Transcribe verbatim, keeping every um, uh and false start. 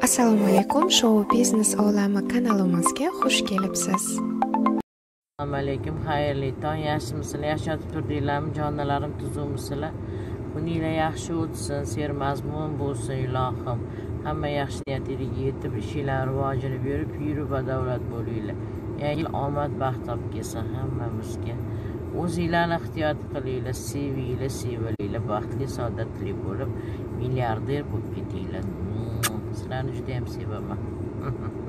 Assalomu alaykum, Show Business olami kanalimizga xush kelibsiz. Assalomu alaykum, xayrli tong. Yaxshimisizlar? Yaxshi yotib turdinglarmi? Jonlarim tuzukmisizlar? Kuninglar yaxshi o'tsin, sermazmun bo'lsin ilohim. Hamma yaxshi niyatingizga yetib, ishinglar rivojini berib, yurib badavlat bo'linglar. Yangi yil omad baxt topib kelsin hammamizga. O'zinglarni ehtiyot qilinglar, sevinglar, sevilinglar, baxtli, saodatli bo'lib, milliarder bo'lib ketinglar. Sizlarni juda ham sevaman.